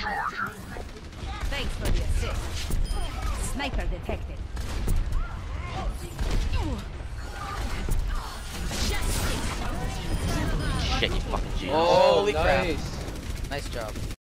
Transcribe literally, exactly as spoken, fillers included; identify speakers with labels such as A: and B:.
A: Thanks for the assist. Sniper detected.
B: Shit, you fucking genius.
C: Oh,
D: Holy crap.
C: nice.
D: Nice job.